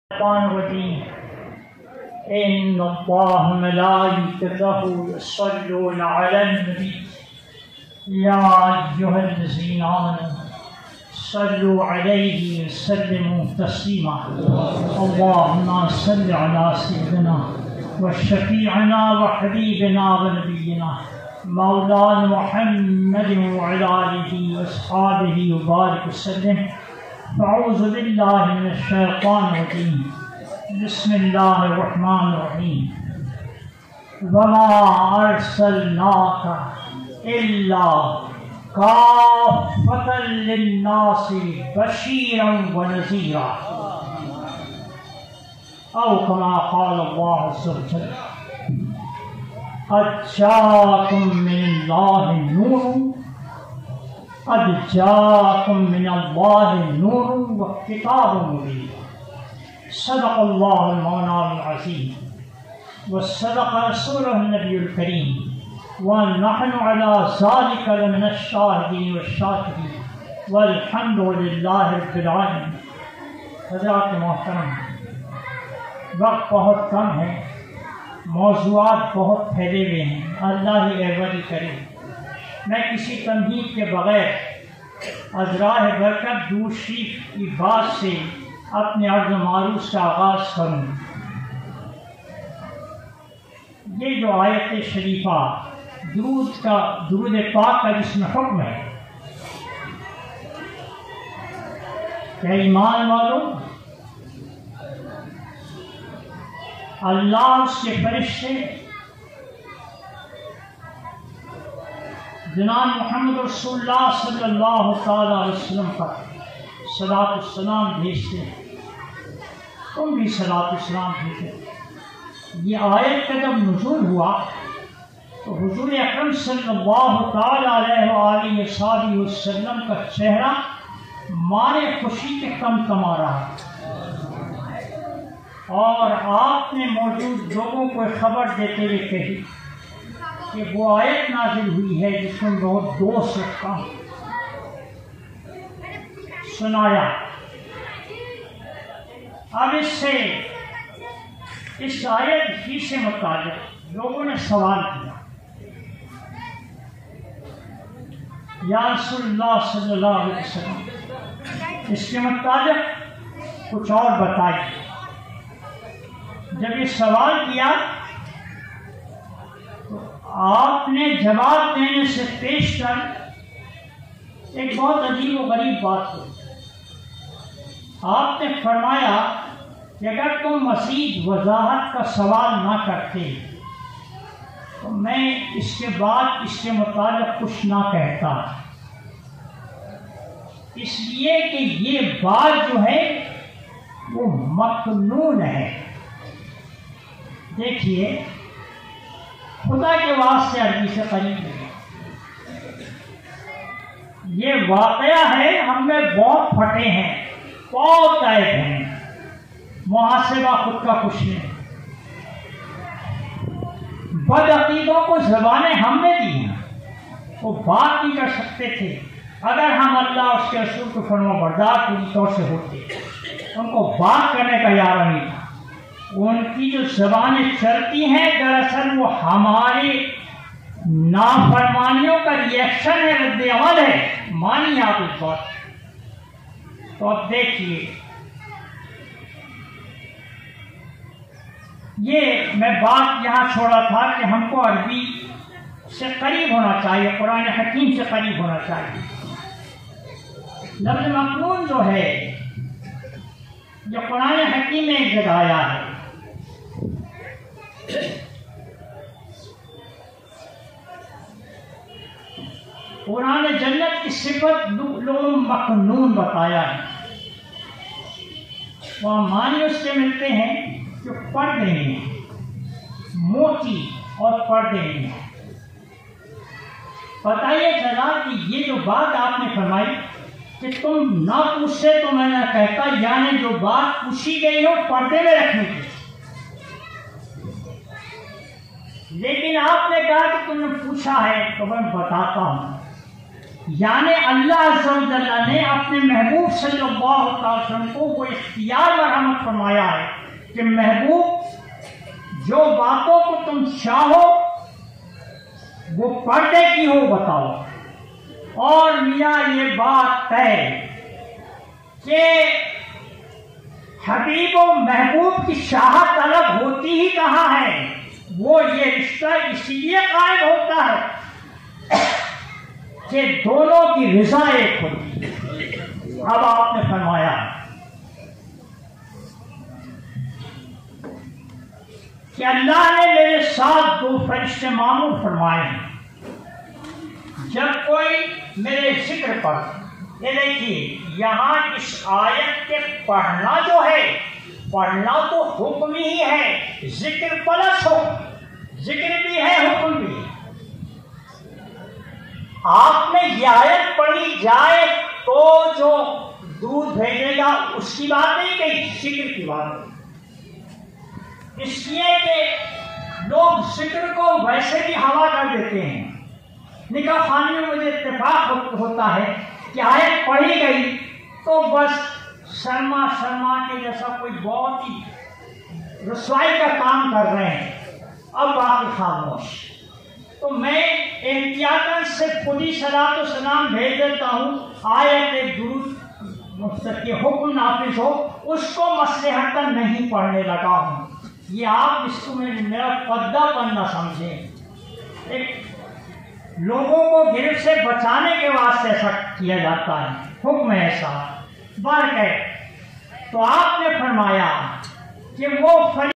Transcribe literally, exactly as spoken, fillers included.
الرجيم إن الله وملائكته يصلون على النبي يا أيها الذين آمنوا صلوا عليه وسلموا تسليما اللهم صل على سيدنا وشفيعنا وحبيبنا ونبينا مولانا محمد وعلى آله وأصحابه وبارك وسلم. أعوذ بالله من الشيطان الرجيم. بسم الله الرحمن الرحيم. وما أرسلناك إلا كافة للناس بشيرا ونذيرا أو كما قال الله عز وجل قد جاءكم من الله نور قد جاءكم من الله نور وكتاب مبين. صدق الله المولى العظيم وصدق رسوله النبي الكريم ونحن على ذلك لمن الشاهدين والشاكرين والحمد لله رب العالمين. حضرات محترم، وقت بہت کم ہے، موضوعات بہت پھیلے ہوئے ہیں، اللہ ہی عوضی کرے. میں کسی تمہید کے بغیر ازراہ برکت درود شریف کی بات سے اپنے عرض و معروض کا آغاز کروں. یہ جو آیت شریفہ درود کا درود پاک کا جس میں حکم ہے کہ ایمان والوں، اللہ اس کے فرشتے جناب محمد رسول اللہ صلی اللہ تعالی علیہ وسلم پر صلاۃ السلام بھیجتے ہیں، تم بھی صلاۃ السلام بھیجو. یہ آیت کا جب نزول ہوا تو حضور اکرم صلی اللہ تعالی علیہ وآلہ وصحبہ وسلم کا چہرہ مارے خوشی کے کم کما رہا اور آپ نے موجود لوگوں کو خبر دیتے ہوئے کہی کہ وہ آیت نازل ہوئی ہے جس میں بہت دوست رکھا ہوں. سنایا. اب اس سے اس آیت ہی سے متعلق لوگوں نے سوال کیا، یا رسول اللہ صلی اللہ علیہ وسلم اس کے متعلق کچھ اور بتائیے. جب یہ سوال کیا تو آپ نے جواب دینے سے پیش کر ایک بہت عجیب و غریب بات کی. آپ نے فرمایا کہ اگر تم مزید وضاحت کا سوال نہ کرتے تو میں اس کے بعد اس کے متعلق کچھ نہ کہتا، اس لیے کہ یہ بات جو ہے وہ مکنون ہے. دیکھیے، خدا کے واسطے عربی سے قریب ہے. یہ واقعہ ہے، ہم میں بہت پھٹے ہیں، بہت عیب ہیں، محاسبہ خود کا کچھ نہیں. بد عقیدوں کو زبانیں ہم نے دی ہیں، وہ بات نہیں کر سکتے تھے. اگر ہم اللہ اس کے رسول کو فرما بردار پوری طور سے ہوتے، ان کو بات کرنے کا یارہ نہیں تھا. ان کی جو زبانیں چلتی ہیں دراصل وہ ہماری نافرمانیوں کا ریئیکشن ہے، رد عمل ہے. مانیے آپ اس بات. تو اب دیکھیے، یہ میں بات یہاں چھوڑا تھا کہ ہم کو عربی سے قریب ہونا چاہیے، قرآن حکیم سے قریب ہونا چاہیے. لفظ مقنون جو ہے جو قرآن حکیم میں ایک جگہ آیا ہے، قرآن جنت کی صفت لوگ مقنون بتایا ہے. وہاں معنی اس سے ملتے ہیں جو پردے ہیں، موتی اور پردے ہیں. بتائیے ذرا کہ یہ جو بات آپ نے فرمائی کہ تم نہ پوچھتے تو میں نہ کہتا، یعنی جو بات پوچھی گئی ہو پردے میں رکھنے کی. لیکن آپ نے کہا کہ تم نے پوچھا ہے تو میں بتاتا ہوں. یعنی اللہ عز و جل نے اپنے محبوب صلی اللہ علیہ وسلم کو وہ اختیار مرحمت فرمایا ہے کہ محبوب جو باتوں کو تم چاہو وہ پردے کی ہو بتاؤ. اور میاں یہ بات ہے کہ حبیب و محبوب کی شاہت الگ ہوتی ہی کہاں ہے. وہ یہ رشتہ اسی لیے قائم ہوتا ہے کہ دونوں کی رضا ایک ہوتی ہے. اب آپ نے فرمایا کہ اللہ نے میرے ساتھ دو فرشتے معمور فرمائے ہیں. جب کوئی میرے ذکر پر، یہ دیکھیے یہاں اس آیت کے پڑھنا جو ہے، پڑھنا تو حکم ہی ہے، ذکر پلس ہو، ذکر بھی ہے حکم بھی ہے. آپ نے یہ آیت پڑھی جائے تو جو دودھ بھیجے گا اس کی بات نہیں کہی، ذکر کی بات ہے. اس لیے کہ لوگ ذکر کو ویسے بھی ہوا کر دیتے ہیں. نکاح خوانی میں مجھے اتفاق ہوتا ہے کہ آیت پڑھی گئی تو بس شرما شرما کے جیسا کوئی بہت ہی رسوائی کا کام کر رہے ہیں، اب باقی خاموش. تو میں احتیاطاً سے خود ہی صلاۃ و سلام بھیج دیتا ہوں، آیت درود کے حکم نافذ ہو، اس کو مصلحتاً نہیں پڑھنے لگا ہوں. یہ آپ اس کو میرا پردہ پن نہ سمجھیں، ایک لوگوں کو گرفت سے بچانے کے واسطے ایسا کیا جاتا ہے، حکم ایسا بار کہ. تو آپ نے فرمایا کہ وہ